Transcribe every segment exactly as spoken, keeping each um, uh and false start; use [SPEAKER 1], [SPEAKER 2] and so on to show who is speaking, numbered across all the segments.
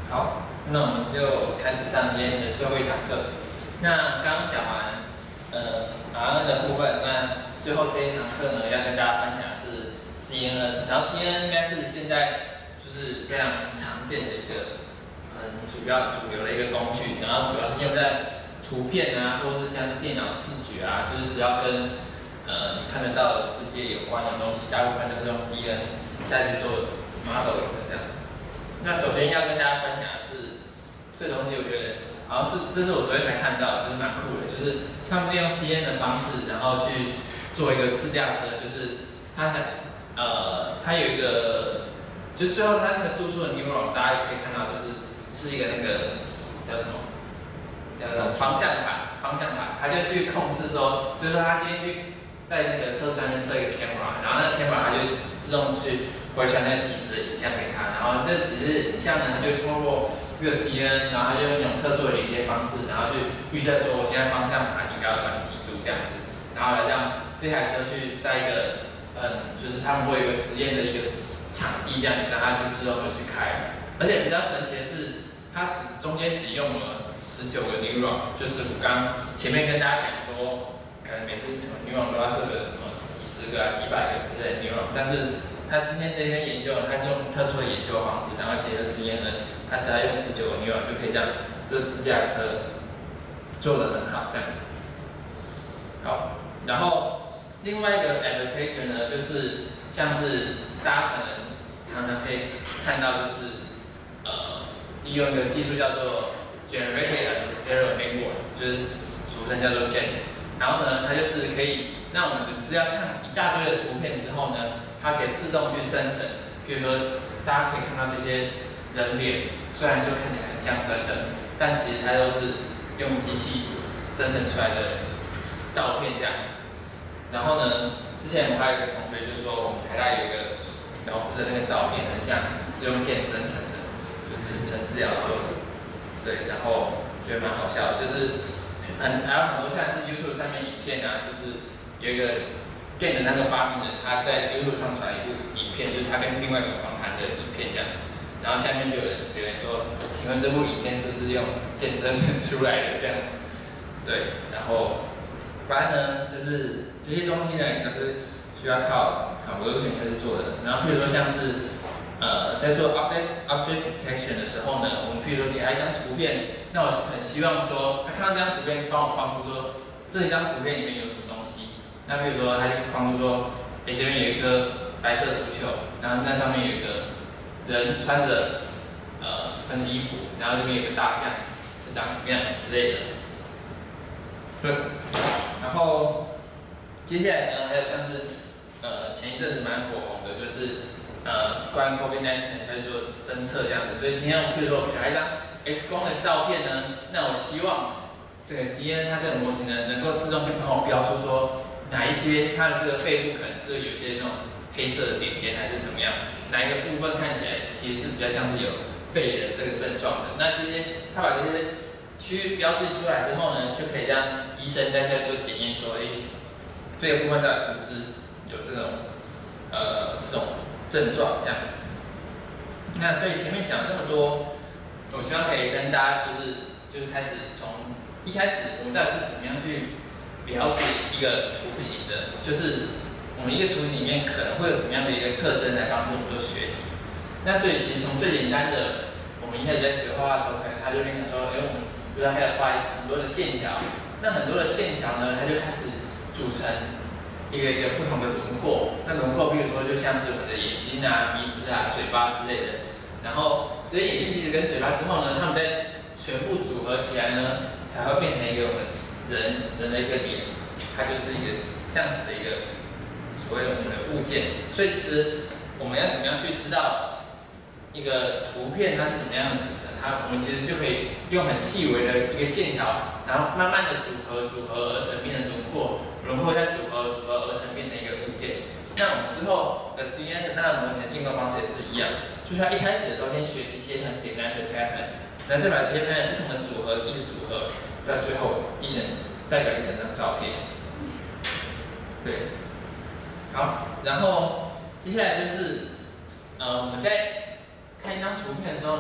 [SPEAKER 1] 好，那我们就开始上今天的最后一堂课。那刚刚讲完呃 R N 的部分，那最后这一堂课呢，要跟大家分享的是 C N N。然后 C N N 应该是现在就是非常常见的一个很主要主流的一个工具，然后主要是用在图片啊，或是像是电脑视觉啊，就是只要跟呃你看得到的世界有关的东西，大部分都是用 C N N 下去做 modeling 的这样子。那首先要跟大家分享的是，这东西我觉得，好像这这是我昨天才看到的，就是蛮酷的，就是他们利用 C N N 的方式，然后去做一个自驾车，就是它想，呃，它有一个，就最后它那个输出的 neuron， 大家可以看到，就是是一个那个叫什么，叫方向盘，方向盘，它就去控制说，就是说它先去在那个车子上面设一个 camera， 然后那个 camera 它就自动去回传那个即时的影像给他，然后这即时影像呢，它就通过这个 C N N， 然后它就用一种特殊的连接方式，然后去预测说我现在方向盘应该要转几度这样子，然后来让这台车去在一个嗯，就是他们会有一个实验的一个场地这样子，让它去自动的去开，而且比较神奇的是，它只中间只用了十九个 neuron， 就是我刚前面跟大家讲说，可能每次什么 neuron 都要设个什么几十个啊、几百个之类的 neuron， 但是他今天这篇研究，他用特殊的研究方式，然后结合 C N N， 他只要用十九个 neuron 就可以让这个自驾车做得很好，这样子。好，然后另外一个 application 呢，就是像是大家可能常常可以看到，就是呃利用一个技术叫做 Generated Adversarial Network， 就是俗称叫做 G A N。然后呢，它就是可以让我们的资料看一大堆的图片之后呢，它可以自动去生成，比如说大家可以看到这些人脸，虽然说看起来很像真的，但其实它都是用机器生成出来的照片这样子。然后呢，之前我还有一个同学就说，我们台大有一个老师的那个照片很像是用电生成的，就是陈志尧说的，对，然后觉得蛮好笑的，就是很还有很多像是 YouTube 上面影片啊，就是有一个电的那个发明人，他在 YouTube 上传一部影片，就是他跟另外一个访谈的影片这样子，然后下面就有人留言说，请问这部影片是不是用电生成出来的这样子？对，然后反正呢，就是这些东西呢，都是需要靠 convolution 才去做的。然后譬如说像是呃在做 object object detection 的时候呢，我们譬如说给他一张图片，那我很希望说，他看到这张图片，帮我框出说这一张图片里面有什么东西。那比如说，他就框出说，哎、欸，这边有一颗白色足球，然后那上面有一个人穿着呃穿着衣服，然后这边有个大象，是长什么样之类的。对，然后接下来呢，还有像是呃前一阵子蛮火红的，就是呃关于 COVID 十九 它去做侦测这样子。所以今天我譬如说我给他一张 X 光的照片呢，那我希望这个 C N N 它这个模型呢，能够自动去帮我标出说哪一些它的这个肺部可能是有些那种黑色的点点还是怎么样，哪一个部分看起来其实是比较像是有肺炎的这个症状的。那这些它把这些区域标志出来之后呢，就可以让医生在下做检验说，哎、欸，这个部分到底是不是有这种呃这种症状这样子。那所以前面讲这么多，我希望可以跟大家就是就是开始从一开始我们到底是怎么样去了解一个图形的，就是我们一个图形里面可能会有什么样的一个特征来帮助我们做学习。那所以其实从最简单的，我们一开始在学画画的时候，可能他就跟你说，哎、欸，我们比如说开始画很多的线条，那很多的线条呢，它就开始组成一个一个不同的轮廓。那轮廓，比如说就像是我们的眼睛啊、鼻子啊、嘴巴之类的。然后这些眼睛、鼻子跟嘴巴之后呢，它们再全部组合起来呢，才会变成一个我们人人的一个脸，它就是一个这样子的一个所谓的我们的物件。所以其实我们要怎么样去知道一个图片它是怎么样的组成？它我们其实就可以用很细微的一个线条，然后慢慢的组合组合而成变成轮廓，轮廓再组合组合而成变成一个物件。那我们之后的 C N N 的那个模型的进化方式也是一样，就是它一开始的时候先学习一些很简单的 pattern， 然后再把这些 pattern 不同的组合一直组合，到最后一整代表一整张照片。对，好，然后接下来就是呃我们在看一张图片的时候呢，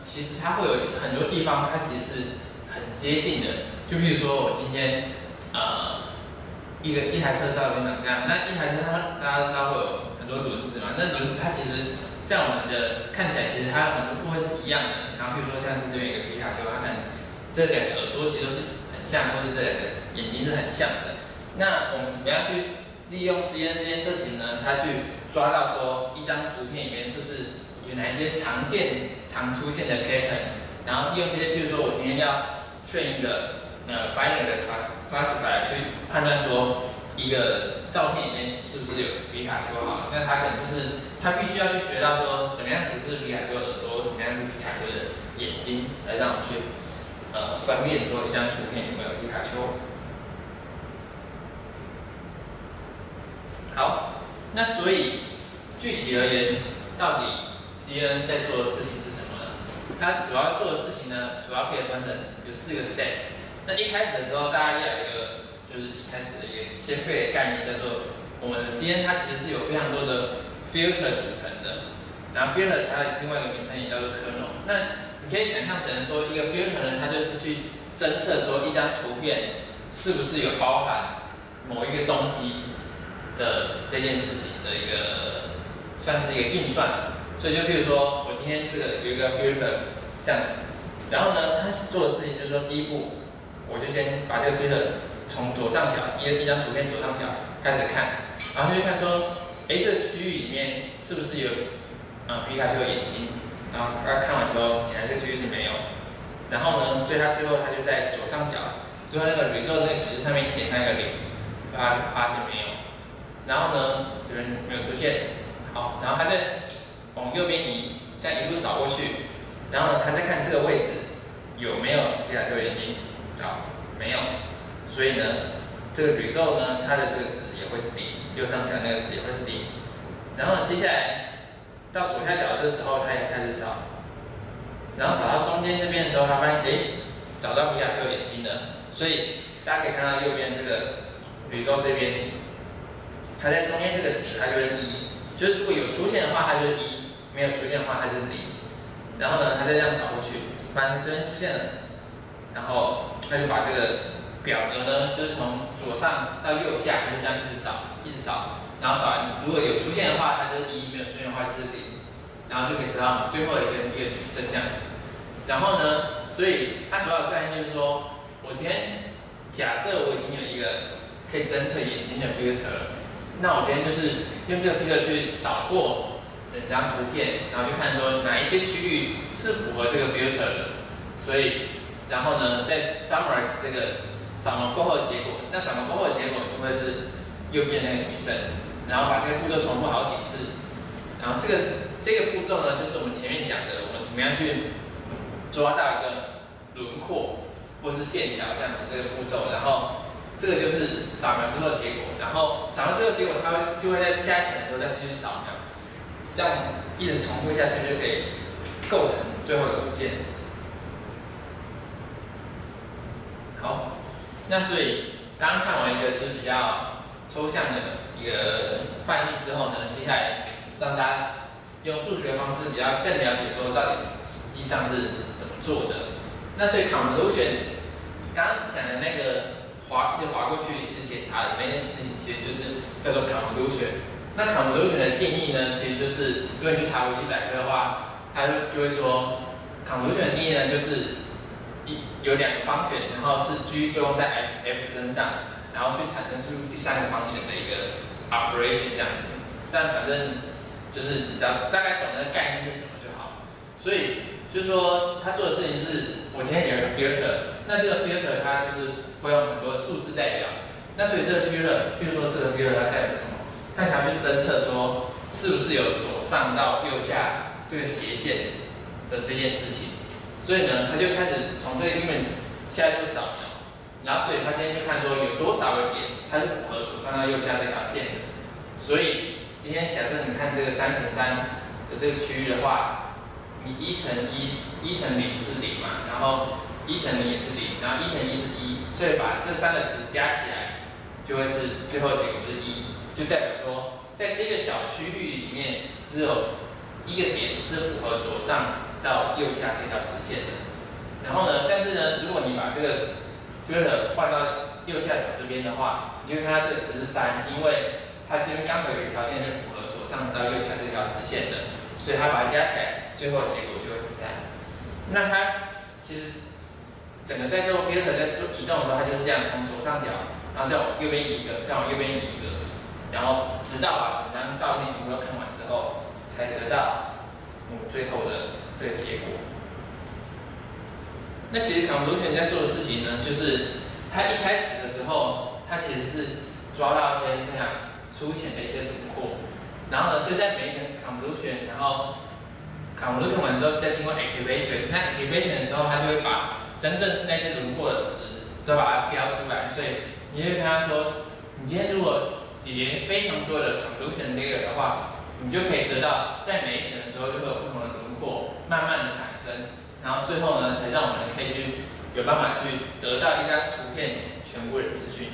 [SPEAKER 1] 其实它会有很多地方，它其实是很接近的。就比如说我今天呃一个一台车照片长这样，那一台车它大家都知道会有很多轮子嘛，那轮子它其实在我们的看起来，其实它有很多部分是一样的。然后比如说像是这边有一个皮卡丘，它可能这两个耳朵其实都是很像，或者这两个眼睛是很像的。那我们怎么样去利用 C N N 这件事情呢？它去抓到说一张图片里面是不是有哪一些常见、常出现的 pattern， 然后利用这些，比如说我今天要劝一个呃 binary 的 class classifier 去判断说一个照片里面是不是有皮卡丘好了，那它可能就是它必须要去学到说怎么样只是皮卡丘的耳朵，怎么样是皮卡丘的眼睛，来让我们去呃分辨说一张图片有没有皮卡丘。好，那所以具体而言，到底 C N N 在做的事情是什么呢？它主要做的事情呢，主要可以分成有四个 step。那一开始的时候，大家要有一个就是一开始的一个先辈的概念，叫做我们的 C N N 它其实是有非常多的 filter 组成的。然后 filter 它的另外一个名称也叫做 kernel。那你可以想象成说，一个 filter 呢，它就是去侦测说一张图片是不是有包含某一个东西的这件事情的一个算是一个运算。所以就譬如说我今天这个有一个 filter 这样子，然后呢，它做的事情就是说，第一步我就先把这个 filter 从左上角一一张图片左上角开始看，然后就去看说，哎，这个区域里面是不是有呃皮卡丘的眼睛？然后他看完之后，显然这个区域是没有。然后呢，所以他最后他就在左上角，最后那个 result 那个指示上面填上一个零，他发现没有。然后呢，这边没有出现。好，然后他再往右边移，这样一路扫过去。然后呢，他再看这个位置有没有皮卡丘的眼睛？好，没有。所以呢，这个 result 呢，它的这个值也会是零，右上角那个值也会是零。然后接下来到左下角这时候，它也开始扫。然后扫到中间这边的时候，他发现，哎，找到皮卡丘眼睛了。所以大家可以看到右边这个，比如说这边，它在中间这个值，它就是一，就是如果有出现的话，它就是一；没有出现的话，它就是零。然后呢，它再这样扫过去，发现这边出现了，然后它就把这个表格呢，就是从左上到右下，它就这样一直扫，一直扫，然后扫完，如果有出现的话，它就是一；没有出现的话就是零。然后就可以得到最后一个一个矩阵这样子。然后呢，所以它主要的概念就是说，我今天假设我已经有一个可以侦测眼睛的 filter 了，那我今天就是用这个 filter 去扫过整张图片，然后去看说哪一些区域是符合这个 filter 的。所以，然后呢，再 summarize 这个扫描过后的结果。那扫描过后的结果就会是右边那个矩阵，然后把这个步骤重复好几次。然后这个这个步骤呢，就是我们前面讲的，我们怎么样去抓到一个轮廓或是线条这样子这个步骤。然后这个就是扫描之后的结果，然后扫描之后结果，它会就会在下一层的时候再继续扫描，这样一直重复下去就可以构成最后的物件。好，那所以刚刚看完一个就是比较抽象的一个范例之后呢，接下来让大家用数学的方式比较更了解说到底实际上是怎么做的。那所以 convolution 刚刚讲的那个滑一直滑过去一直检查的那件事情，其实就是叫做 convolution。那 convolution 的定义呢，其实就是如果你去查维基百科的话，它就就会说 convolution 的定义呢就是一有两个方选，然后是 G 作用在 F, F 身上，然后去产生出第三个方选的一个 operation 这样子。但反正就是你只要大概懂那个概念是什么就好。所以就是说，他做的事情是，我今天有一个 filter， 那这个 filter 它就是会用很多数字代表。那所以这个 filter， 譬如说这个 filter 它代表是什么？它想要去侦测说是不是有左上到右下这个斜线的这件事情。所以呢，他就开始从这个 image 下一步扫描，然后所以他今天就看说有多少个点它是符合左上到右下这条线的。所以今天假设你看这个三乘三的这个区域的话，你一乘一，一乘零是零嘛，然后一乘零也是零，然后一乘一是一，所以把这三个值加起来，就会是最后的结果就是一，就代表说，在这个小区域里面，只有一个点是符合左上上到右下这条直线的。然后呢，但是呢，如果你把这个 filter 换到右下角这边的话，你就看它这个值是三，因为它这边刚好有一条线是符合左上到右下这条直线的，所以它把它加起来，最后结果就会是三。那它其实整个在做 filter 在做移动的时候，它就是这样从左上角，然后再往右边移一个，再往右边移一个，然后直到把整张照片全部都看完之后，才得到我们最后的这个结果。那其实 convolution 在做的事情呢，就是它一开始的时候，它其实是抓到一些非常粗浅的一些轮廓，然后呢，所以在每一层 convolution， 然后 convolution 完之后再经过 activation， 那 activation 的时候，它就会把真正是那些轮廓的值都把它标出来，所以你会跟他说，你今天如果叠非常多的 convolution layer 的话，你就可以得到在每一层的时候就会有不同的轮廓慢慢的产生，然后最后呢，才让我们可以去有办法去得到一张图片全部的资讯。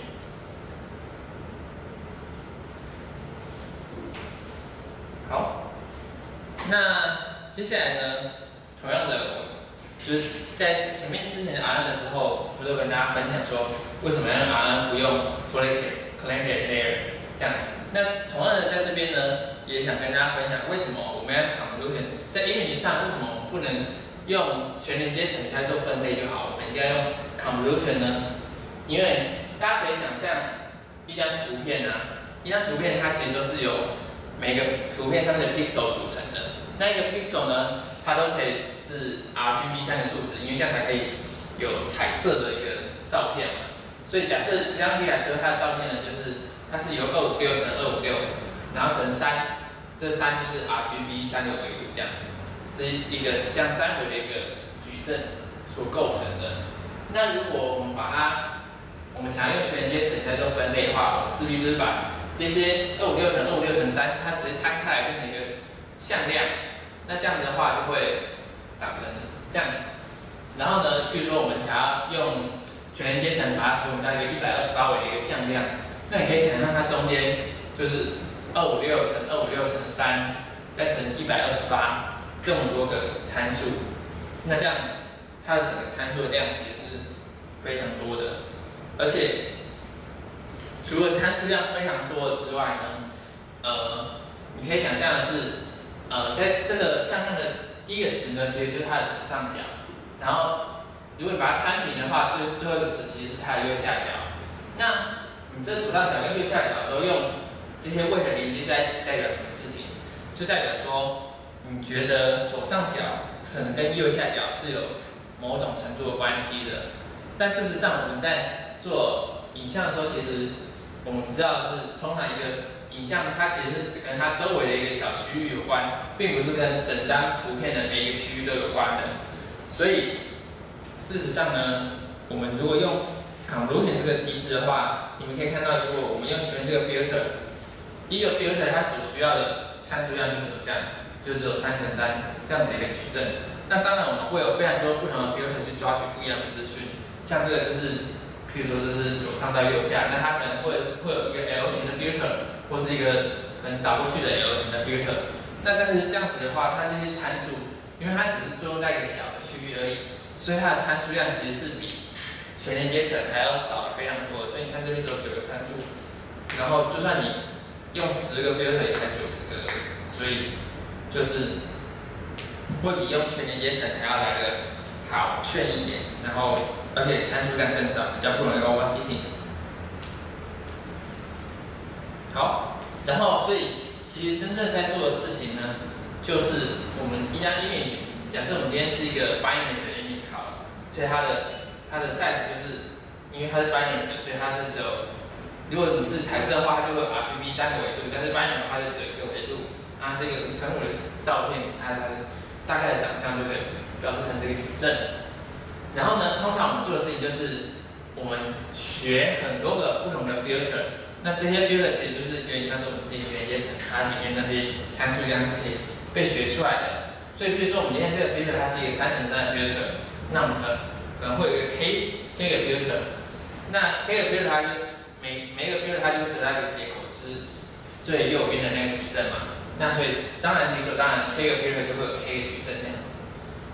[SPEAKER 1] 好，那接下来呢，同样的，就是在前面之前的 R N 的时候，我都跟大家分享说，为什么要 R N 不用 collected layer 这样子。那同样的，在这边呢，也想跟大家分享，为什么我们要 convolution 在 image 上，为什么我们不能用全连接层来做分类就好，我们一定要用 convolution 呢？因为大家可以想象一张图片啊，一张图片它其实都是由每个图片上面的 pixel 组成的。那一个 pixel 呢，它都可以是 R G B 三个数值，因为这样才可以有彩色的一个照片嘛。所以假设这张 P 来说，它的照片呢，就是它是由二五六乘二五六，然后乘三，这三就是 R G B 三个维度这样子，是一个像三维的一个矩阵所构成的。那如果我们把它，我们想要用全连接层来做分类的话，我势必就是把这些二五六乘二五六乘三，它直接摊开来变成一个向量。那这样子的话就会长成这样子。然后呢，譬如说我们想要用全连接层把它投影到一个一百二十八维的一个向量，那你可以想象它中间就是二五六乘二五六乘三，再乘一百二十八这么多个参数，那这样它的整个参数的量其实是非常多的。而且除了参数量非常多之外呢，呃，你可以想象的是，呃，在这个向量的第一个值呢，其实就是它的左上角，然后如果你把它摊平的话，最最后一个值其实是它的右下角。那你这左上角跟右下角都用这些位的连接在一起，代表什么事情？就代表说，你觉得左上角可能跟右下角是有某种程度的关系的，但事实上我们在做影像的时候，其实我们知道是通常一个影像它其实是只跟它周围的一个小区域有关，并不是跟整张图片的每一个区域都有关的。所以事实上呢，我们如果用 convolution 这个机制的话，你们可以看到，如果我们用前面这个 filter， 一个 filter 它所需要的参数量就只有这样，就只有三乘三这样子一个矩阵。那当然我们会有非常多不同的 filter 去抓取不一样的资讯，像这个就是。譬如说这是左上到右下，那它可能会会有一个 L 型的 filter， 或是一个可能导过去的 L 型的 filter。那但是这样子的话，它这些参数，因为它只是作用在一个小的区域而已，所以它的参数量其实是比全连接层还要少非常多的。所以你看这边只有九个参数，然后就算你用十个 filter 也才九十个，所以就是会比用全连接层还要来的好炫一点，然后。而且参数量更少，比较不容易 overfitting。好，然后所以其实真正在做的事情呢，就是我们一张 image， 假设我们今天是一个 binary 的 image 好了，所以它的它的 size 就是因为它是 binary 的，所以它是只有，如果你是彩色的话，它就会有 R G B 三个维度，但是 binary 的话就只有一个维度，那是一个五乘五的照片，它的大概的长相就可以表示成这个矩阵。然后呢，通常我们做的事情就是我们学很多个不同的 filter， 那这些 filter 其实就是有点像是我们自己全连接层，它里面那些参数量是可以被学出来的。所以比如说我们今天这个 filter 它是一个三乘三的 filter， 那我们可可能会有一个 k k 个 filter， 那 k 个 filter 它就每每一个 filter 它就会得到一个结果，就是最右边的那个矩阵嘛。那所以当然理所当然 k 个 filter 就会有 k 个矩阵那样子。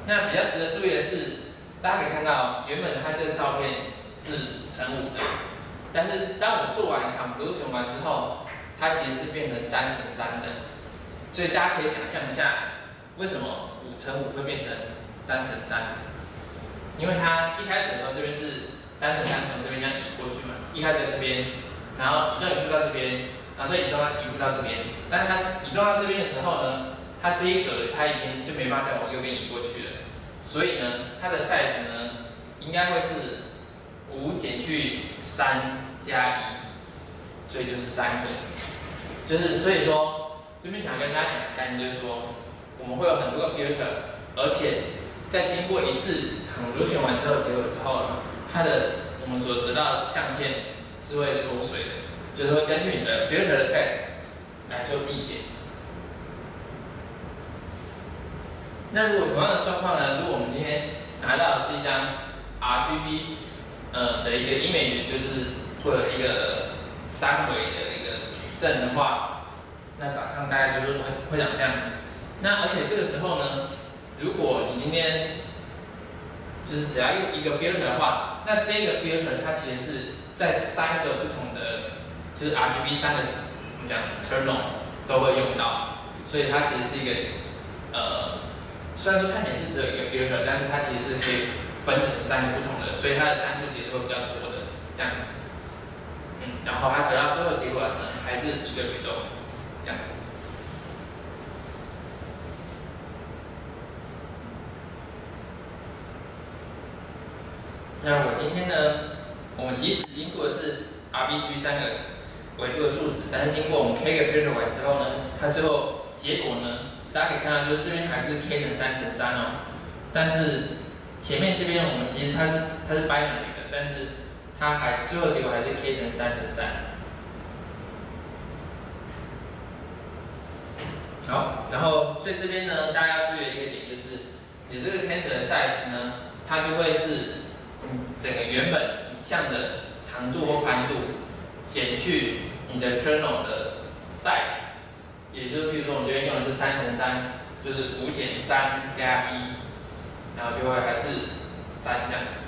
[SPEAKER 1] 那比较值得注意的是，大家可以看到，原本它这个照片是乘五的，但是当我做完 convolution 完之后，它其实是变成三乘三的。所以大家可以想象一下，为什么五乘五会变成三乘三？因为它一开始的时候这边是三乘三从这边这样移过去嘛，一开始在这边，然后移动移步到这边，然后再移动到移步到这边。但是它移动到这边的时候呢，它这一格它已经就没办法再往右边移过去了。所以呢，它的 size 呢应该会是五减去三加一，所以就是三个。就是所以说，这边想跟大家讲的概念就是说，我们会有很多个 filter， 而且在经过一次 convolution 完之后结果之后呢，它的我们所得到的相片是会缩水的，就是会根据你的 filter 的 size 来做递减。那如果同样的状况呢，如果我们今天拿到的是一张 R G B 呃的一个 image， 就是会有一个三维的一个矩阵的话，那长相大概就是会会长这样子。那而且这个时候呢，如果你今天就是只要用一个 filter 的话，那这个 filter 它其实是在三个不同的，就是 R G B 三个我们讲 kernel 都会用到，所以它其实是一个呃，虽然说看起来是只有一个 filter， 但是它其实是可以分成三个不同的，所以它的参数其实会比较多的这样子。嗯，然后它得到最后结果呢，还是一个宇宙这样子。那我今天呢，我们即使经过的是 R B G 三个维度的数值，但是经过我们 K 个 filter 完之后呢，它最后结果呢，大家可以看到就是这边还是 K 乘三乘三哦，但是前面这边我们其实它是它是 binary 的，但是它还最后结果还是 K 乘三乘三。好，然后所以这边呢，大家要注意的一个点就是，你这个 tensor 的 size 呢，它就会是嗯整个原本影像的长度或宽度减去你的 kernel 的 size， 也就是比如说我们这边用的是三乘三，就是五减三加一，然后就会还是三这样子。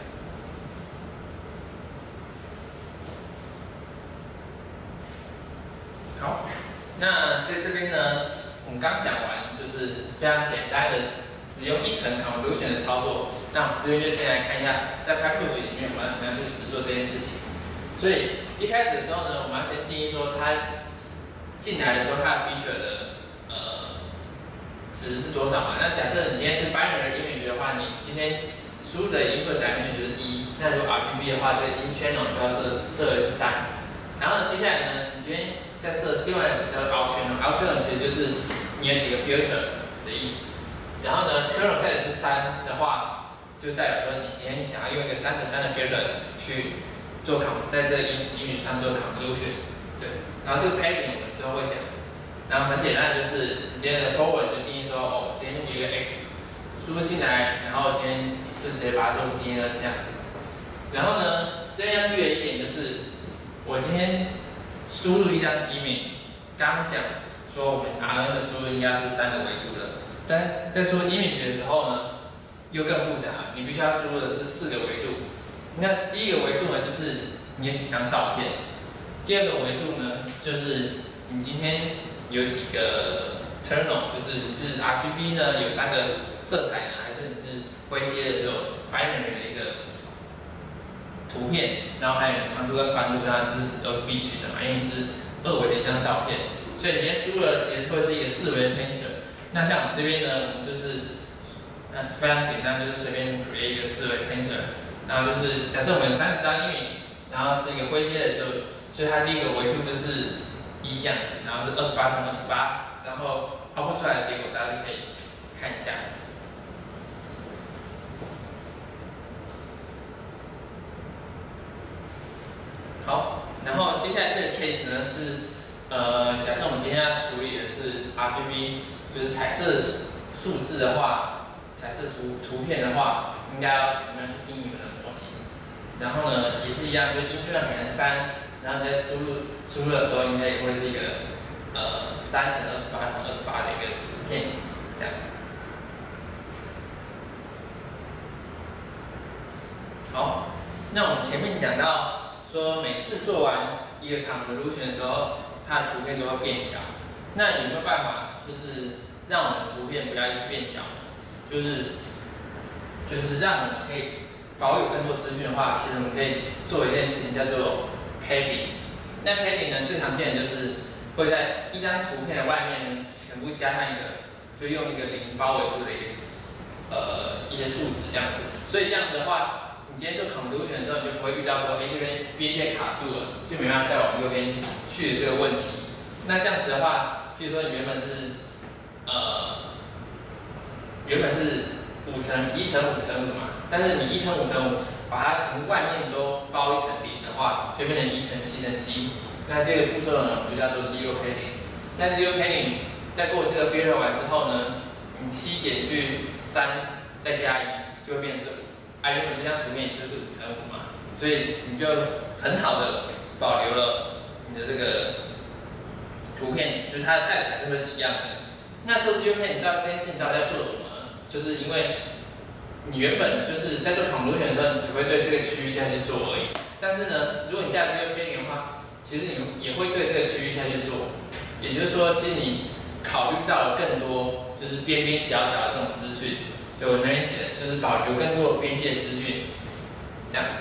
[SPEAKER 1] 好，那所以这边呢，我们刚讲完就是非常简单的，只用一层 convolution 的操作。那我们这边就先来看一下，在 PyTorch 里面我们要怎么样去实做这件事情。所以一开始的时候呢，我们要先定义说它进来的时候它的 feature 的呃值是多少嘛？那假设你今天是 binary image 的话，你今天输入的 input dimension 就是一，那如果 R G B 的话，这个 in channel 就要设设为是三。然后呢，接下来呢，你今天再设另外一个词叫 out channel，out channel 其实就是你有几个 filter 的意思。然后呢 ，kernel size 是三的话，就代表说你今天想要用一个三乘三的 filter 去做 con， 在这个英英语上做 convolution， 对。然后这个 padding 我们之后会讲。然后很简单的就是你今天的 forward 就定义说，哦，今天有一个 x 输入进来，然后今天就直接把它做 C N N 这样子。然后呢，这边要注意的一点就是，我今天输入一张 image， 刚刚讲说我们 R N 的输入应该是三个维度的，但是在输入 image 的时候呢，又更复杂，你必须要输入的是四个维度。那第一个维度呢，就是你有几张照片；第二个维度呢，就是你今天有几个 kernel， 就是你是 R G B 呢有三个色彩呢，还是你是灰阶的只有 binary 的一个图片，然后还有长度跟宽度，当然这是都是必须的嘛，因为是二维的一张照片，所以你今天输入的其实会是一个四维的 tensor。那像我们这边呢，我们就是嗯非常简单，就是随便 create 一个四维 tensor， 然后就是假设我们有三十张 image， 然后是一个灰阶的，就所以它第一个维度就是一这样子，然后是二十八乘二十八，然后 output 出来的结果大家就可以看一下。好，然后接下来这个 case 呢是，呃，假设我们今天要处理的是 R G B， 就是彩色数字的话，彩色图图片的话，应该要怎么样去定义我们的模型？然后呢，也是一样，就是 in 可能三，然后在输入输入的时候，应该也会是一个呃三乘二十八乘二十八的一个图片这样子。 那我们前面讲到说，每次做完一个 convolution 的时候，它的图片都会变小。那有没有办法，就是让我们的图片不要一直变小呢？就是就是让我们可以保有更多资讯的话，其实我们可以做一件事情叫做 padding。那 padding 呢，最常见的就是会在一张图片的外面呢，全部加上一个，就用一个零包围住的一个呃一些数值这样子。所以这样子的话，你今天做 convolution 的时候，你就不会遇到说，哎、欸、这边边界卡住了，就没办法再往右边去的这个问题。那这样子的话，比如说你原本是呃原本是五乘一乘五乘五嘛，但是你一乘五乘五把它从外面都包一层零的话，就变成一乘七乘七。那这个步骤呢，我们就叫做 zero padding。那 zero padding 在过这个 filter 完之后呢，你七减去三再加一，就会变成是五。啊，原本这张图片就是五乘五嘛，所以你就很好的保留了你的这个图片，就是它的 size 还是会是一样的。那做 zero padding， 你知道这件事情到底在做什么呢？就是因为你原本就是在做 convolution 的时候，你只会对这个区域下去做而已。但是呢，如果你加 zero padding 的话，其实你也会对这个区域下去做。也就是说，其实你考虑到了更多，就是边边角角的这种资讯。对，我那边写的就是保留更多的边界资讯，这样子。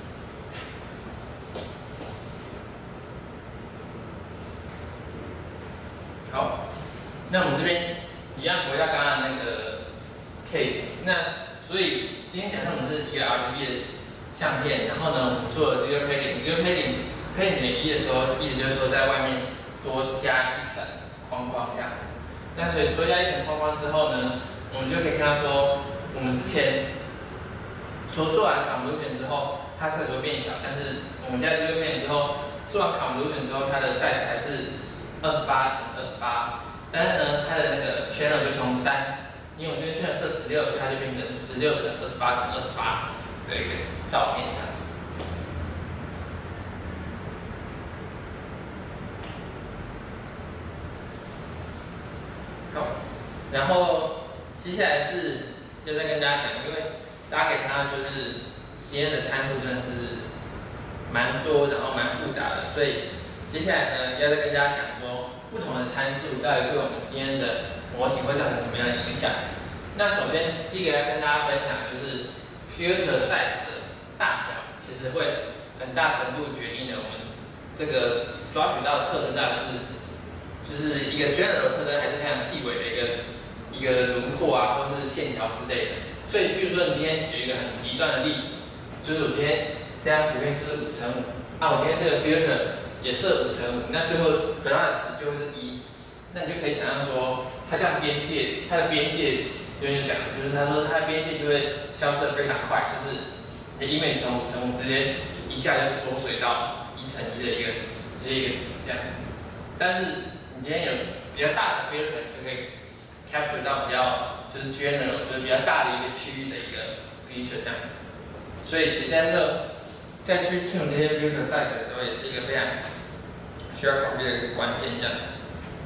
[SPEAKER 1] 好，那我们这边一样回到刚刚那个 case。那所以今天假设我们是一个 R G B 的相片，然后呢，我们做了 zero padding。zero padding，padding 等于一的时候，意思就是说在外面多加一层框框这样子。那所以多加一层框框之后呢，我们就可以看到说，我们之前说做完 convolution 之后，它 size 会变小，但是我们加 zero padding 之后，做完 convolution 之后，它的 size 还是二十八乘二十八，但是呢，它的那个 channel 就从三，因为我这边 channel 设十六，所以它就变成十六乘二十八乘二十八的一个照片这样子。好，然后接下来是就再跟大家讲，因为大家可以看到，就是 C N N 的参数真的是蛮多，然后蛮复杂的，所以接下来呢，要再跟大家讲说，不同的参数到底对我们 C N N 的模型会造成什么样的影响。那首先第一个要跟大家分享就是 filter size 的大小，其实会很大程度决定了我们这个抓取到的特征到底是。就是一个 general 特征，还是非常细微的一个一个轮廓啊，或是线条之类的。所以，比如说你今天举一个很极端的例子，就是我今天这张图片是五乘五，啊，我今天这个 filter 也设五乘五，那最后得到的值就会是一。那你就可以想象说，它这样边界，它的边界就有讲，就是他说它的边界就会消失的非常快，就是你的 image 从五乘五直接一下就缩水到一乘一的一个直接一个值这样子。但是你今天有比较大的 filter， 就可以 capture 到比较就是 general， 就是比较大的一个区域的一个 feature 这样子。所以其实在这在去 tune 这些 filter size 的时候，也是一个非常需要考虑的一个关键这样子。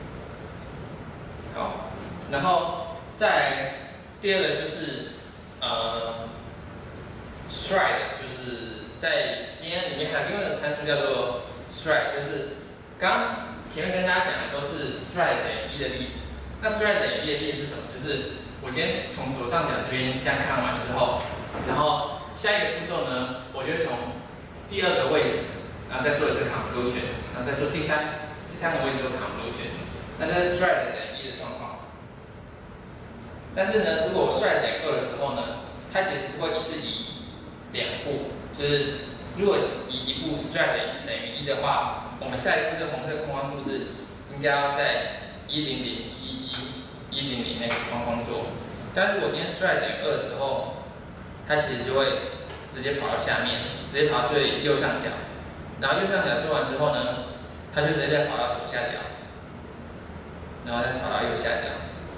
[SPEAKER 1] 好，然后再第二个就是呃 stride， 就是在 C N N 里面还有另外一个参数叫做 stride， 就是刚。前面跟大家讲的都是 stride 等于一的例子，那 stride 等于一的例子是什么？就是我今天从左上角这边这样看完之后，然后下一个步骤呢，我就从第二个位置，然后再做一次 convolution， 然后再做第三第三个位置做 convolution， 那这是 stride 等于一的状况。但是呢，如果我 stride 等于二的时候呢，它其实不会一次移两步，就是如果移一步 stride 等于一的话。我们下一步这个红色框框是不是应该要在一零零一一一零零那个框框做？但如果今天 stride 等于二的时候，它其实就会直接跑到下面，直接跑到最右上角，然后右上角做完之后呢，它就直接再跑到左下角，然后再跑到右下角。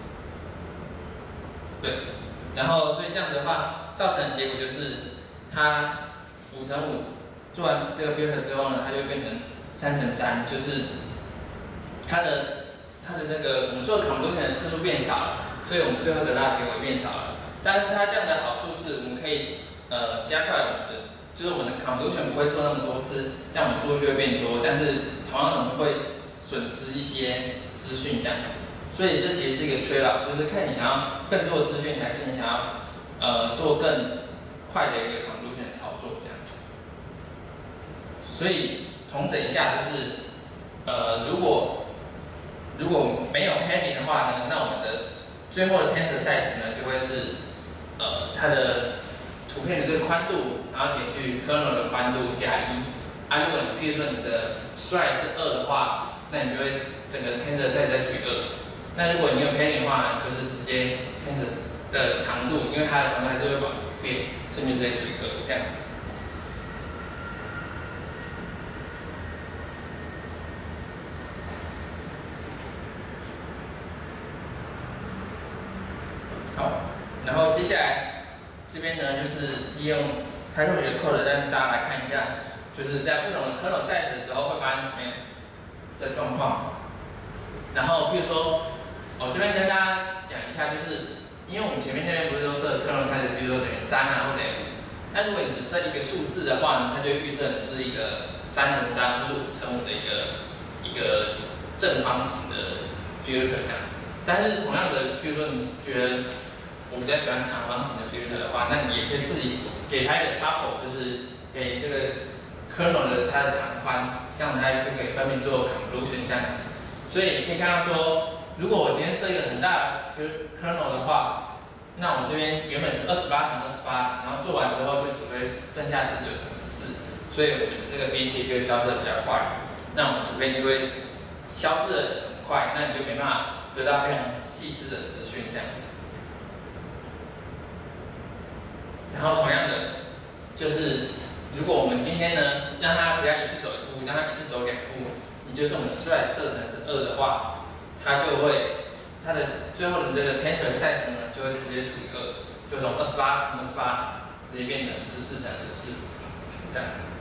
[SPEAKER 1] 对，然后所以这样子的话，造成的结果就是它五乘五做完这个 filter 之后呢，它就变成三乘三，就是它的它的那个我们做 convolution 的次数变少了，所以我们最后得到的结果变少了。但是它这样的好处是，我们可以呃加快我们的就是我们的 convolution 不会做那么多次，这样我们速度就会变多，但是同样的我们会损失一些资讯这样子。所以这其实是一个 trade off， 就是看你想要更多的资讯，还是你想要呃做更快的一个 convolution 的操作这样子。所以统整一下就是，呃，如果如果没有 padding 的话呢，那我们的最后的 tensor size 呢就会是呃它的图片的这个宽度，然后减去 kernel 的宽度加一。啊，如果你譬如说你的 stride 是二的话，那你就会整个 tensor size 再除以二。那如果你有 padding 的话，就是直接 tensor 的长度，因为它的长度还是会保持不变，所以你就直接除以二这样子。好，然后接下来这边呢，就是利用 Python 学 code 让大家来看一下，就是在不同的 kernel size 的时候会发生什么样的状况。然后，比如说，我这边跟大家讲一下，就是因为我们前面那边不是都设 kernel size，比如说等于三啊或等于五，那如果你只设一个数字的话呢，它就预设的是一个三乘三或者五乘五的一个一个正方形的 filter 这样子。但是同样的，比如说你觉得我比较喜欢长方形的 filter 的话，那你也可以自己给它一个 tuple， 就是给这个 kernel 的它的长宽，这样它就可以分别做 convolution 这样子。所以你可以看到说，如果我今天设一个很大的 kernel 的话，那我这边原本是二十八乘二十八，然后做完之后就只会剩下十九乘十四，所以我们这个边界就会消失的比较快，那我们图片就会消失的很快，那你就没办法得到非常细致的资讯这样子。然后同样的，就是如果我们今天呢，让它不要一次走一步，让它一次走两步，也就是我们 stride 设成是二的话，它就会它的最后的这个 tensor size 呢，就会直接除以二，就从二十八乘二十八直接变成十四乘十四这样子。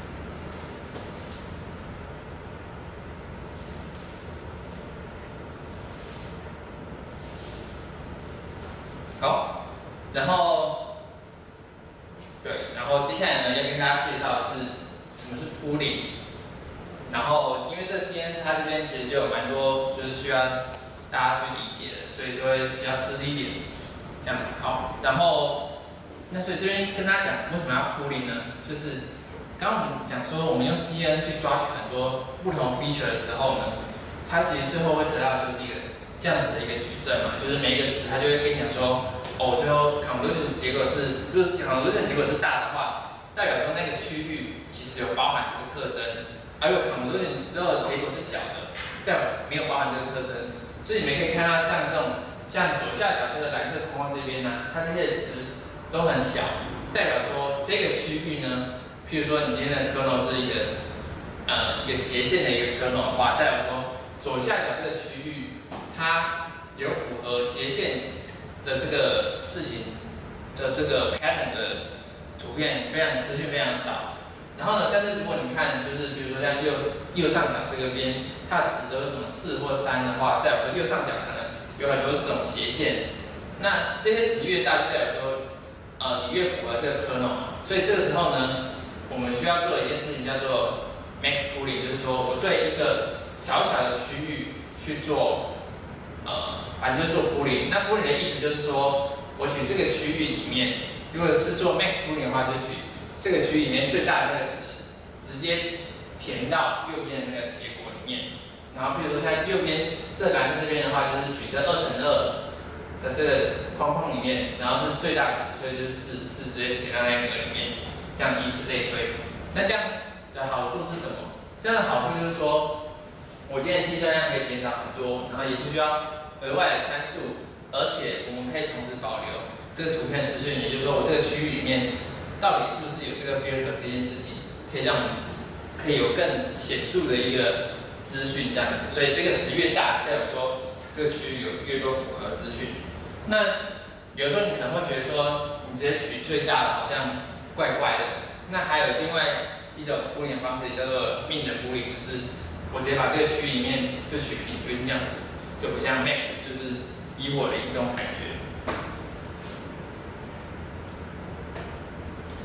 [SPEAKER 1] 好，然后对，然后接下来呢，要跟大家介绍的是什么是 pooling。然后，因为这 C N 它这边其实就有蛮多就是需要大家去理解的，所以就会比较吃力一点，这样子。好，然后那所以这边跟大家讲为什么要 pooling 呢？就是刚刚我们讲说，我们用 C N 去抓取很多不同 feature 的时候呢，它其实最后会得到就是一个这样子的一个矩阵嘛，就是每一个词它就会跟你讲说，哦，最后 convolution 结果是，就是 convolution 结果是大的话，代表说那个区域其实有包含这个特征。还有 convolution 之后的结果是小的，代表没有包含这个特征，所以你们可以看到像这种，像左下角这个蓝色框框这边呢，它这些词都很小，代表说这个区域呢，譬如说你今天的 kernel 是一个呃一个斜线的一个 kernel 的话，代表说左下角这个区域它有符合斜线的这个事情的这个 pattern 的图片，非常资讯非常少。然后呢，但是如果你看，就是比如说像右右上角这个边，它的值都是什么四或三的话，代表说右上角可能有很多这种斜线。那这些值越大，就代表说，呃，你越符合这个 kernel 嘛。所以这个时候呢，我们需要做一件事情叫做 max pooling， 就是说我对一个小小的区域去做，呃，反正就是做 pooling。那 pooling 的意思就是说，我取这个区域里面，如果是做 max pooling 的话，就取这个区域里面最大的那个值，直接填到右边的那个结果里面。然后比如说像右边这个蓝色这边的话，就是取这二乘二的这个框框里面，然后是最大值，所以就是四四直接填到那个里面，这样以此类推。那这样的好处是什么？这样的好处就是说，我今天的计算量可以减少很多，然后也不需要额外的参数，而且我们可以同时保留这个图片资讯，也就是说我这个区域里面到底是不是有这个 filter 这件事情，可以让我们可以有更显著的一个资讯这样子。所以这个值越大，代表说这个区域有越多符合资讯。那有时候你可能会觉得说，你直接取最大的好像怪怪的。那还有另外一种 pooling 的方式，叫做 mean 的 pooling， 就是我直接把这个区域里面就取平均这样子，就不像 max 就是以我的一种感觉。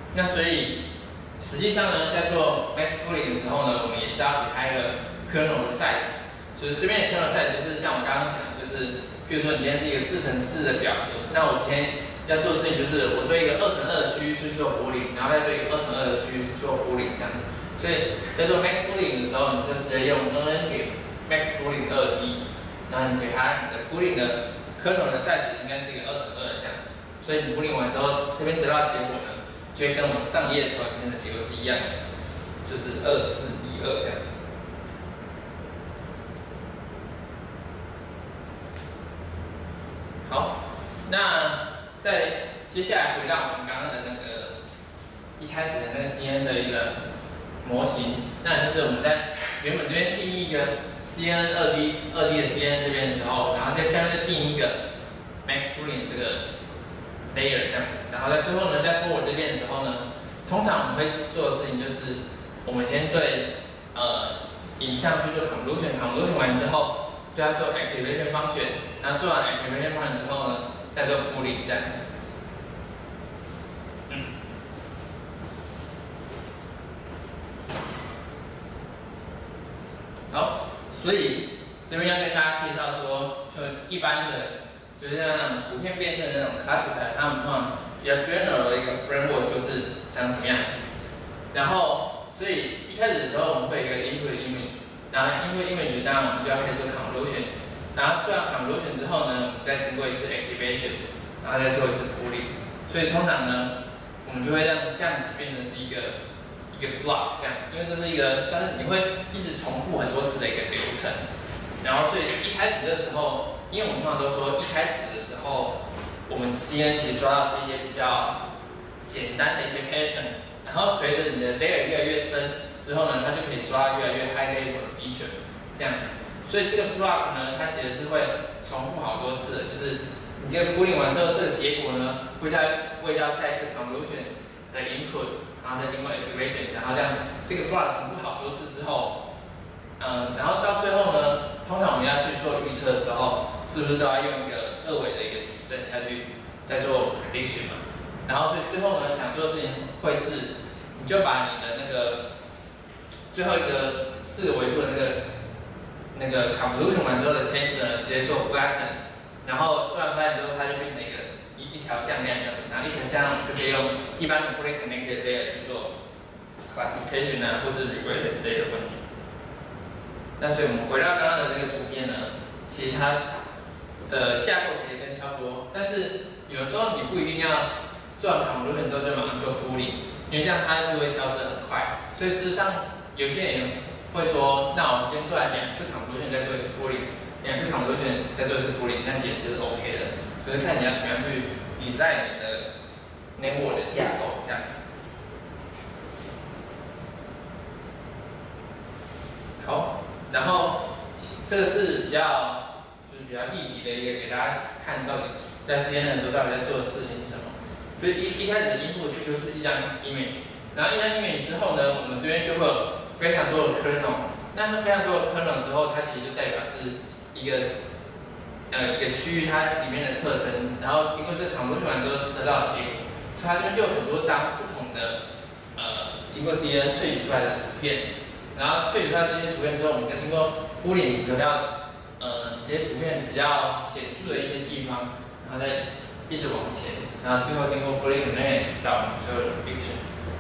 [SPEAKER 1] 那所以实际上呢，在做 max pooling 的时候呢，我们也是要给它一个 kernel 的 size， 就是这边的 kernel size 就是像我刚刚讲，就是比如说你今天是一个四乘四的表格，那我今天要做的事情就是我对一个二乘二的区域去做 pooling， 然后再对一个二乘二的区域去做 pooling 这样。所以在做 max pooling 的时候，你就直接用 N N 给 max pooling 二 D， 然后你给它你的 pooling 的 kernel 的 size 应该是一个二乘二这样子。所以你 pooling 完之后，这边得到结果呢，就会跟我们上页图里面的结果是一样的，就是二四一二这样子。好，那在接下来回到我们刚刚的那个一开始的那个 C N 的一个模型，那就是我们在原本这边定义一个 C N 二 D 二 D 的 C N 这边的时候，然后在下面再定一个 max pooling 这个 layer 这样子，然后在最后呢，在 forward 这边的时候呢，通常我们会做的事情就是，我们先对呃影像去做 convolution，convolution 完之后，对它做 activation function， 然后做完 activation function 之后呢，再做 pooling 这样子。嗯。好，所以这边要跟大家介绍说，就一般的，就是像那种图片变色的那种 classifier， 它们通常比较 general 的一个 framework 就是长什么样子。然后，所以一开始的时候我们会有一个 input image， 然后 input image 当然我们就要开始做 convolution， 然后做完 convolution 之后呢，我们再经过一次 activation， 然后再做一次 pooling。所以通常呢，我们就会让这样子变成是一个。一个 block 这样，因为这是一个算是你会一直重复很多次的一个流程，然后所以一开始的时候，因为我们通常都说一开始的时候，我们 C N 其实抓到是一些比较简单的一些 pattern， 然后随着你的 layer 越来越深之后呢，它就可以抓越来越 high level 的 feature 这样子，所以这个 block 呢，它其实是会重复好多次的，就是你这个 pooling 完之后，这个结果呢，会再喂到下一次 convolution 的 input。然后再经过 activation， 然后这样这个 block 重复好多次之后，嗯，然后到最后呢，通常我们要去做预测的时候，是不是都要用一个二维的一个矩阵下去再做 prediction 嘛？然后所以最后呢，想做的事情会是，你就把你的那个最后一个四个维度的那个那个 convolution 完之后的 tensor 呢，直接做 flatten， 然后做完 flatten 之后，它就变成一个。一条向量这样子，然后一条向量我们就可以用一般的 fully connected layer 去做 classification 啊，或是 regression 之类的问题。那所以我们回到刚刚的那个图片呢，其实它的架构其实跟差不多，但是有时候你不一定要做完 convolution 之后就马上做 pooling， 因为这样它就会消失很快。所以事实上有些人会说，那我先做完两次 convolution 再做一次 pooling， 两次 convolution 再做一次 pooling， 这样其实是 OK 的。就是看你要怎么样去 design 你的 network 的架构这样子。好，然后这个是比较就是比较立体的一个，给大家看到底在 C N N 的时候到底在做的事情是什么。所以一一开始的 input 就是一张 image， 然后一张 image 之后呢，我们这边就会有非常多的 kernel， 那非常多的 kernel 之后，它其实就代表是一个。呃，一个区域它里面的特征，然后经过这个 convolution 完之后得到的结果，所以它这边就有很多张不同的呃经过 C N 萃取出来的图片，然后萃取出来这些图片之后，我们再经过 pooling 得到呃这些图片比较显著的一些地方，然后再一直往前，然后最后经过 fully connected 到最后的 prediction。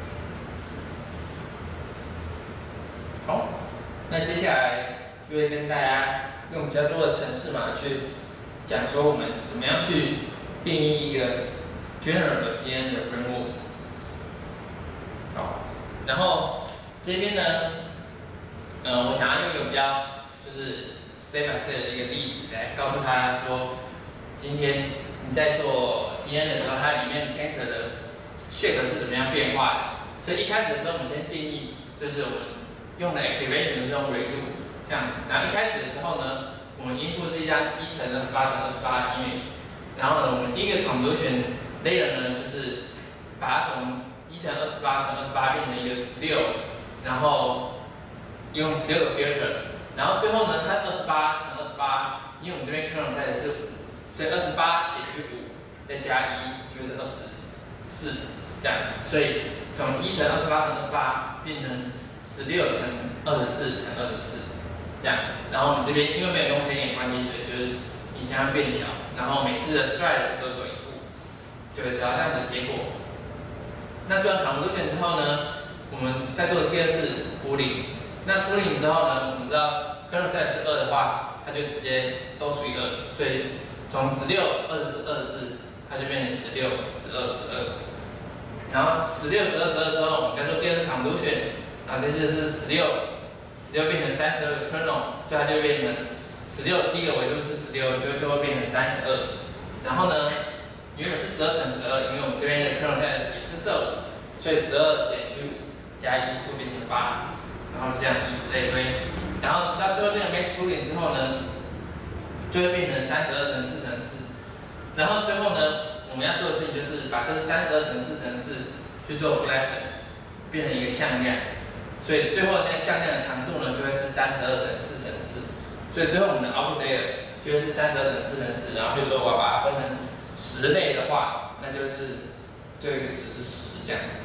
[SPEAKER 1] 好，那接下来就会跟大家用比较多的程式码去。讲说我们怎么样去定义一个 general 的 C N 的 framework。好，然后这边呢，呃，我想要用一个比较就是 step by step 的一个例子来告诉大家说，今天你在做 C N 的时候，它里面 tensor 的 shape 是怎么样变化的。所以一开始的时候，我们先定义，就是我们用的 activation 是用 redo 这样子。然后一开始的时候呢。我们 input 是一张一乘二十八乘二十八 image， 然后呢，我们第一个 convolution layer 呢，就是把它从一乘二十八乘二十八变成一个十六，然后用十六个 filter， 然后最后呢，它二十八乘二十八，因为我们这边 kernel size 是五，所以二十八减去五再加一就是二十四， 这样子，所以从一乘二十八乘二十八变成十六乘二十四乘二十四，这样。然后我们这边因为没有用黑点关系，所以就是影响变小，然后每次的 stride 都做一步，就会得到这样子的结果。那做完 convolution 之后呢，我们再做第二次 pooling。那 pooling 之后呢，我们知道 kernel size 是二的话，它就直接都除以二，所以从十六、二十四、二十四，它就变成十六、十二、十二。然后十六、十二、十二之后，我们再做第二次 convolution， 然后这次是十六，十六变成三十二个 kernel， 所以它就变成十六，第一个维度是十六，就就会变成三十二。然后呢，原本是十二乘十二，因为我们这边的 kernel size 也是十五，所以十二减去五加一会变成八，然后这样以此类推。然后到最后这个 max pooling 之后呢，就会变成三十二乘四乘四。然后最后呢，我们要做的事情就是把这三十二乘四乘四去做 flatten， 变成一个向量。所以最后那个向量的长度呢，就会是三十二乘四乘四。所以最后我们的 output layer 就会是三十二乘四乘四。然后比如说我要把它分成十类的话，那就是最后一个值是十这样子。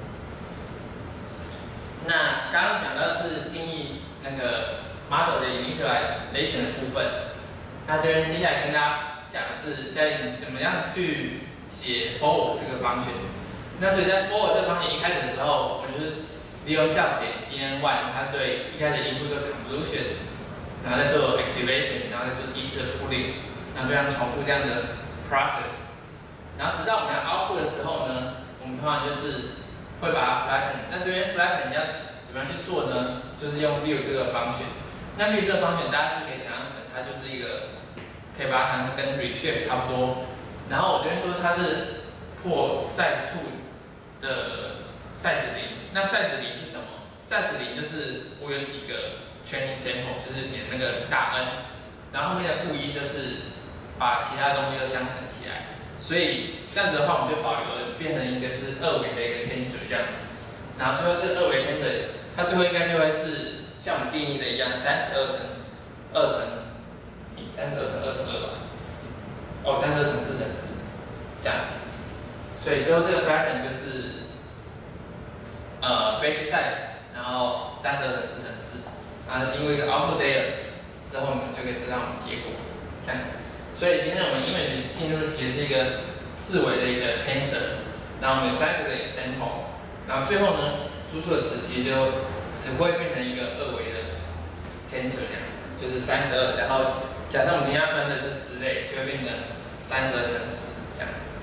[SPEAKER 1] 那刚刚讲到的是定义那个 model 的 initialization 的部分。那这边接下来跟大家讲的是在怎么样去写 forward 这个方选。那所以在 forward 这个方选一开始的时候，我们就是利用 self 点 cn one， 它对一开始 input 做 convolution， 然后再做 activation， 然后再做第一次的 pooling， 然后这样重复这样的 process。然后直到我们要 output 的时候呢，我们通常就是会把它 flatten。那这边 flatten 要怎么样去做呢？就是用 view 这个方选。那 view 这个方选，大家就可以想象成它就是一个。可以把它想跟 reshape 差不多，然后我这边说它是破 size two 的 size 零，那 size 零是什么 ？size 零就是我有几个 training sample， 就是你的那个大 N， 然后后面的负一就是把其他东西都相乘起来，所以这样子的话我们就保留了变成一个是二维的一个 tensor 这样子，然后最后这个二维 tensor 它最后应该就会是像我们定义的一样，三十二乘二乘。三十二乘二乘二吧，哦，三十二乘四乘四，这样子。所以最后这个 flatten 就是呃 basic size， 然后三十二乘四乘四，然后经过一个 output layer 之后，我们就可以得到我们结果，这样子。所以今天我们 image 进入其实是一个四维的一个 tensor， 然后我们有三十个 example， 然后最后呢，输出的值其实就只会变成一个二维的 tensor 这样子，就是三十二，然后。假设我们今天要分的是十类，就会变成三十二乘十这样子。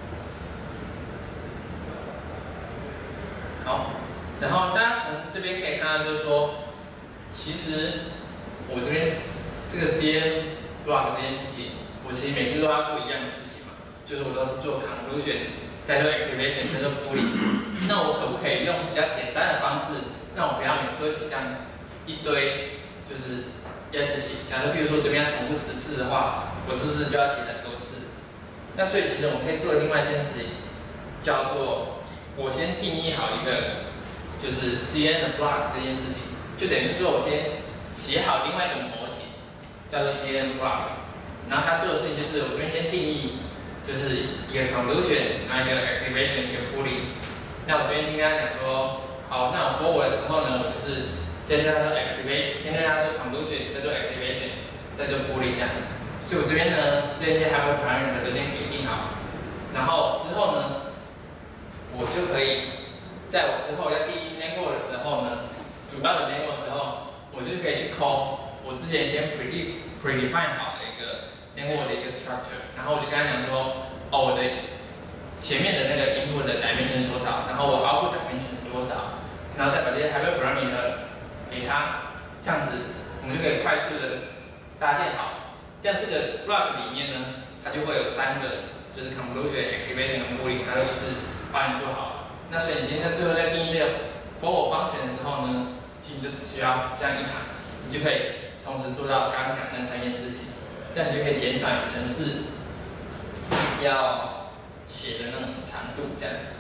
[SPEAKER 1] 好，然后大家从这边可以看到，就是说，其实我这边这个 C N block 这件事情，我其实每次都要做一样的事情嘛，就是我都是做 convolution， 再做 activation， 再做 pooling。那我可不可以用比较简单的方式，让我不要每次都写这样一堆，就是。要一直写，假设比如说这边要重复十次的话，我是不是就要写很多次？那所以其实我们可以做另外一件事情，叫做我先定义好一个就是 C N 的 block 这件事情，就等于是说我先写好另外一个模型，叫做 C N block， 然后它做的事情就是我这边先定义就是一个 convolution， 然后一个 activation， 一个 pooling。那我这边先跟他讲说，好，那我 forward 的时候呢，我就是先对它做 activation， 先对它做 convolution， 再做 activation， 再做 pooling 这样。所以我这边呢，这些 hyper parameter 都先给定好，然后之后呢，我就可以在我之后要定义 network 的时候呢，主要的 network 的时候，我就可以去 call 我之前先 pre predefine 好的一个 network 的一个 structure， 然后我就跟他讲说，哦，我的前面的那个 input 的 dimension 是多少，然后我 output dimension 是多少，然后再把这些 hyper parameter 给他，这样子我们就可以快速的搭建好。这样这个 block 里面呢，它就会有三个，就是 convolution、activation 和 pooling， 它都一次帮你做好了。那所以你现在最后在定义这个 forward function 的时候呢，其实你就只需要这样一行，你就可以同时做到刚刚讲的那三件事情，这样你就可以减少你程式要写的那种长度，这样子。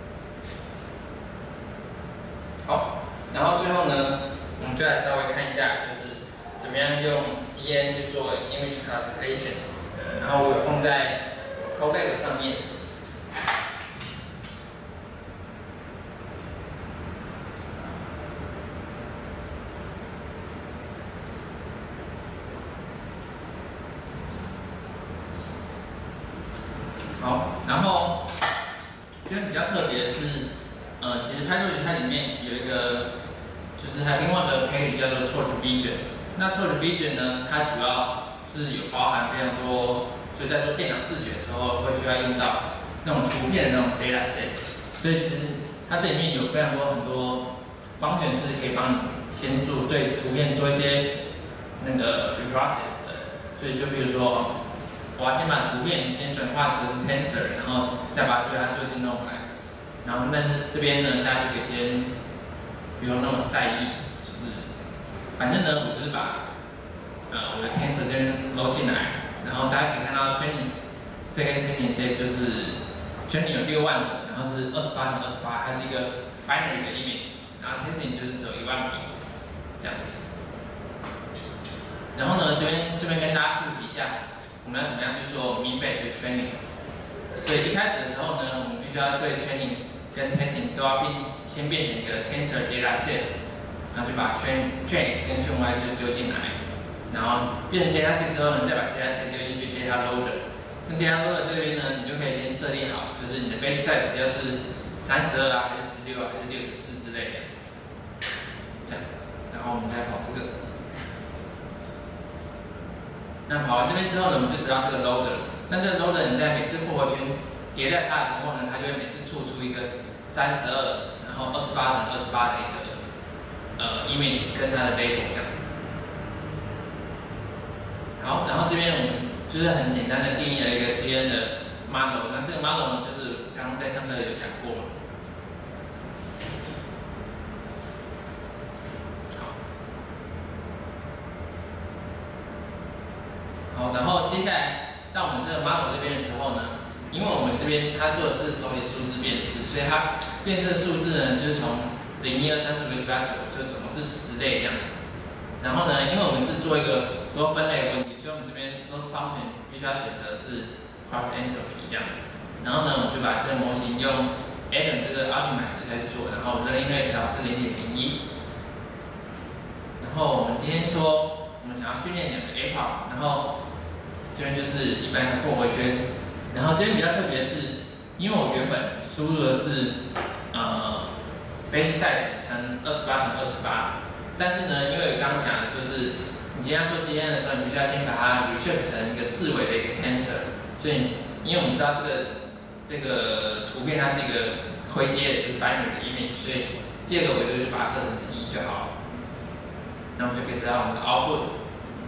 [SPEAKER 1] 好，然后最后呢，我们就来稍微看一下，就是怎么样用 C N 去做 image classification， 然后我有放在 Colab 上面。 好，然后这边比较特别的是，呃，其实 PyTorch 它里面有一个，就是它另外一个 package 叫做 Torch Vision。那 Torch Vision 呢，它主要是有包含非常多，就在做电脑视觉的时候会需要用到那种图片的那种 data set。所以其实它这里面有非常多很多方程式可以帮你先做对图片做一些那个 preprocess 的。所以就比如说，我要先把图片先转化成 tensor， 然后再把对它做一些 normalize。然后但是这边呢，大家就可以先不用那么在意，就是反正呢，我就是把呃我的 tensor 这边 load 进来，然后大家可以看到 training second testing set 就是 training 有六万个，然后是二十八乘二十八，它是一个 binary 的 image， 然后 testing 就是只有一万笔这样子。然后呢，这边顺便跟大家复习一下，我们要怎么样去做 mean batch 的 training。所以一开始的时候呢，我们必须要对 training 跟 testing 都要变先变成一个 tensor data set， 然后就把 train train x 跟 train y 就丢进来，然后变成 data set 之后呢，再把 data set 丢进去 data loader。那 data loader 这边呢，你就可以先设定好，就是你的 batch size 要是三十二啊，还是十六啊，还是六十四之类的，这样。然后我们再跑这个。那跑完这边之后呢，我们就得到这个 loader。那这个 loader 你在每次复活圈叠在它的时候呢，它就会每次吐出一个三十二，然后二十八乘二十八的一个呃 image 跟它的 label 这样子。好，然后这边我们就是很简单的定义了一个 C N 的 model。那这个 model 呢，就是刚刚在上课有讲过了。好，然后接下来到我们这个 model 这边的时候呢，因为我们这边它做的是手写数字辨识，所以它辨识的数字呢，就是从零、一、二、三、四、五、六、七、八、九，就总共是十类这样子。然后呢，因为我们是做一个多分类的问题，所以我们这边 loss function 必须要选择是 cross entropy 这样子。然后呢，我们就把这个模型用 Adam 这个 argument 下去做，然后 learning rate 调是零点零一。然后我们今天说，我们想要训练两个 A P O， 然后这边就是一般的复活圈。然后这边比较特别的是，因为我原本输入的是呃 base size 乘二十八乘二十八，但是呢，因为我刚刚讲的就是你今天要做 C N N 的时候，你必须要先把它 reshape 成一个四维的一个 tensor。所以，因为我们知道这个这个图片它是一个灰阶的，就是 binary 的 image， 所以第二个维度就把它设成是一就好了。那我们就可以得到我们的 output。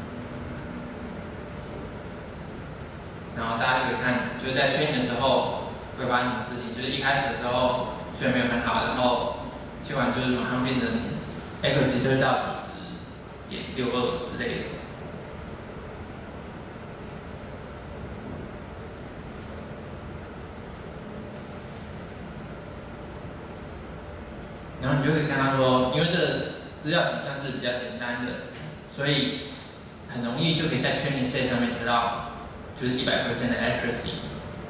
[SPEAKER 1] 然后大家可以看，就是在 training 的时候会发生什么事情，就是一开始的时候虽然没有很好，然后听完就是马上变成 accuracy 就会到九十点六二之类的。然后你就可以看到说，因为这个资料体算是比较简单的，所以很容易就可以在 training set 上面得到。就是一百 percent 的 accuracy。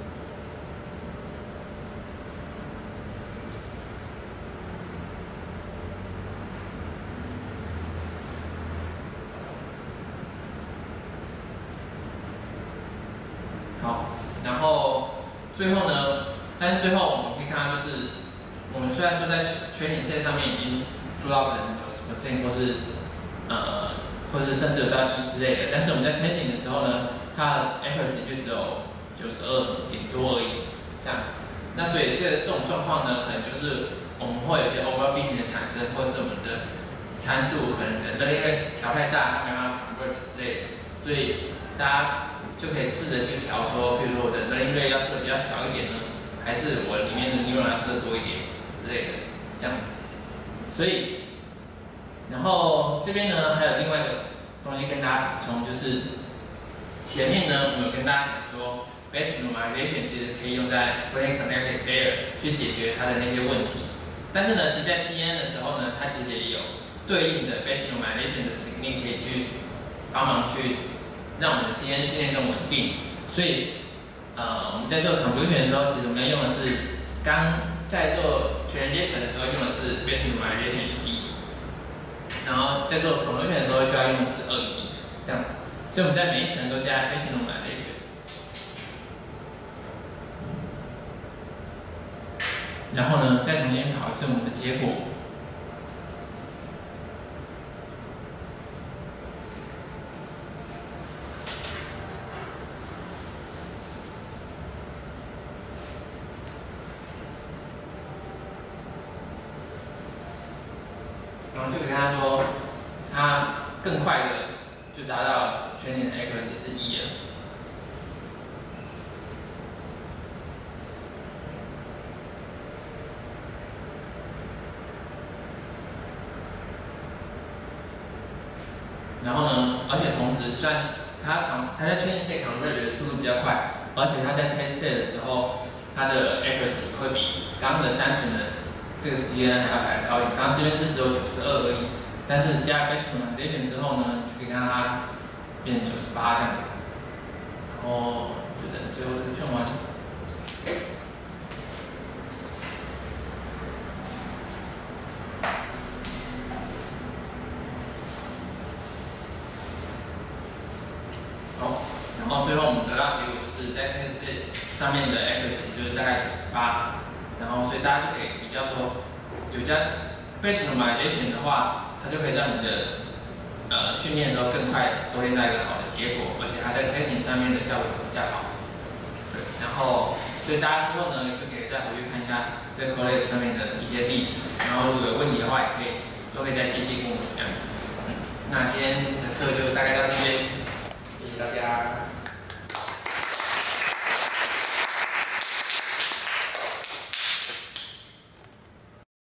[SPEAKER 1] 好，然后最后呢，但是最后我们可以看到，就是我们虽然说在 training set 上面已经做到可能九十 percent 或是呃，或是甚至有到一之类的，但是我们在 testing 的时候呢，它的 accuracy 就只有九十二点多而已，这样子。那所以这这种状况呢，可能就是我们会有一些 overfitting 的产生，或是我们的参数可能的 learning rate 调太大，它没办法 convert 之类的。所以大家就可以试着去调说，比如说我的 learning rate 要设比较小一点呢，还是我里面的 neuron 要设多一点之类的，这样子。所以，然后这边呢还有另外一个东西跟大家补充，就是前面呢我们有跟大家讲说 batch normalization 其实可以用在 fully connected layer 去解决它的那些问题。但是呢，其实在 C N N 的时候呢，它其实也有对应的 batch normalization 的 technique 可以去帮忙去让我们的 C N N 训练更稳定。所以，呃，我们在做 convolution 的时候，其实我们要用的是刚在做全阶层的时候用的是 batch normalization 一 D， 然后在做 convolution 的时候就要用的是二 D 这样子。所以我们在每一层都加 batch normalization。 然后呢，再重新跑一次我们的结果。然后就给他说，他更快的就达到全点的 accuracy 是一了。然后呢，而且同时，虽然他扛他在 training set convert 的速度比较快，而且他在 test set 的时候，他的 accuracy 会比刚刚的单纯的这个 C N N 还要来得高一点。刚刚这边是只有九十二而已，但是加 batch optimization 之后呢，就可以看到它变成九十八这样子。然后就等最后这个劝完。好，然后最后我们得到结果就是在 test set 上面的 accuracy 就是大概九十八，然后所以大家就可以比较说，有加 batch optimization 的话，它就可以让你的呃训练的时候更快收敛到一个好的结果，而且它在 testing 上面的效果比较好。对，然后所以大家之后呢就可以再回去看一下这个 Colab 上面的一些例子，然后如果有问题的话，也可以都可以再继续跟我们这样子。嗯，那今天的课就大概到这边。谢谢大家。